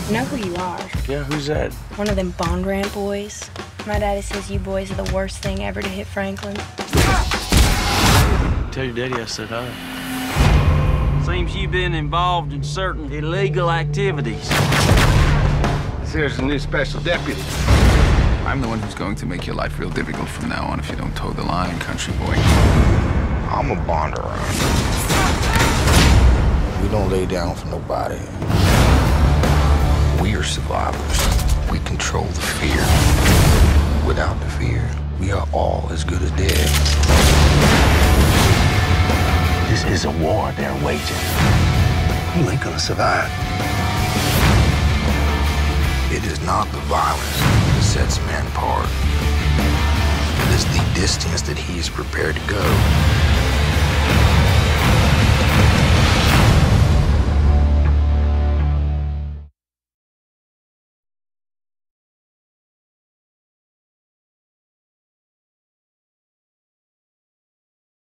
You know who you are? Yeah, who's that? One of them Bondurant boys. My daddy says you boys are the worst thing ever to hit Franklin. Tell your daddy I said hi. Seems you've been involved in certain illegal activities. Here's a new special deputy. I'm the one who's going to make your life real difficult from now on if you don't toe the line, country boy. I'm a Bondurant. We don't lay down for nobody. We are survivors. We control the fear. Without the fear, we are all as good as dead. This is a war they're waging. You ain't gonna survive. It is not the violence that sets man apart. It is the distance that he is prepared to go